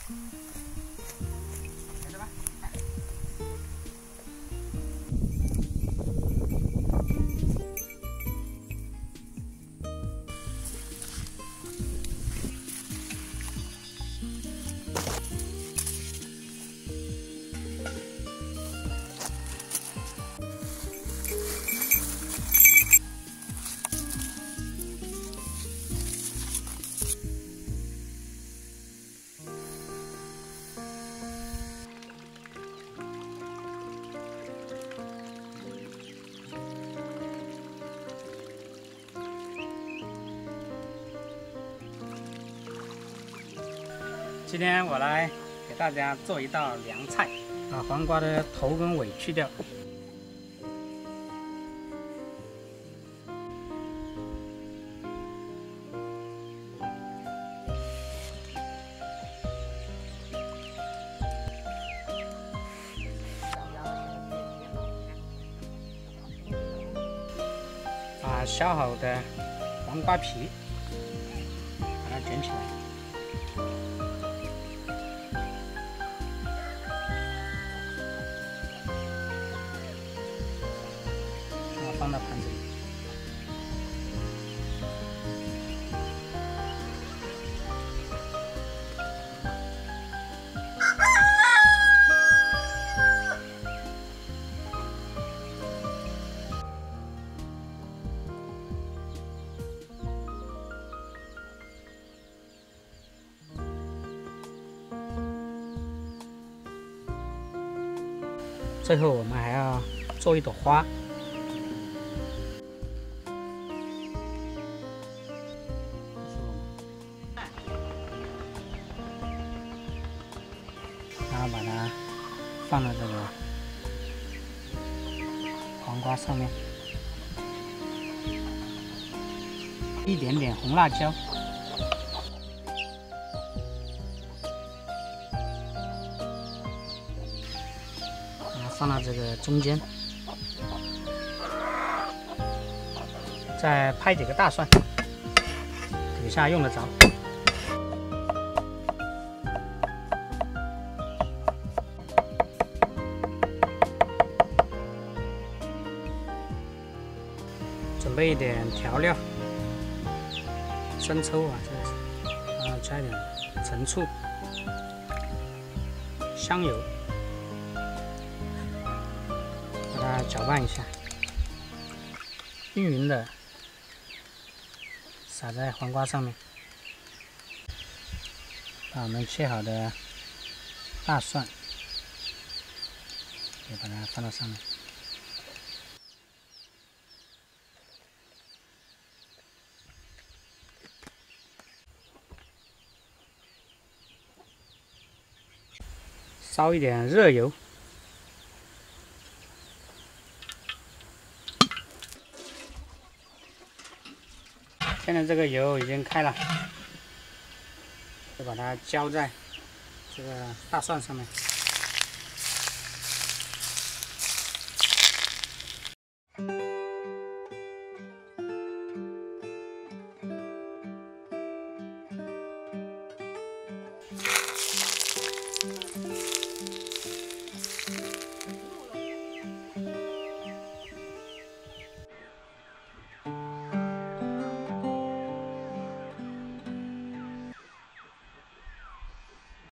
来这吧。今天我来给大家做一道凉菜，把黄瓜的头跟尾去掉。把削好的黄瓜皮把它卷起来。 放到盘子里，最后我们还要做一朵花。 然后把它放到这个黄瓜上面，一点点红辣椒，然后放到这个中间，再拍几个大蒜，底下用得着。 准备一点调料，生抽啊，这个是，然后加一点陈醋、香油，把它搅拌一下，均匀的撒在黄瓜上面，把我们切好的大蒜也把它放到上面。 烧一点热油，现在这个油已经开了，就把它浇在这个大蒜上面。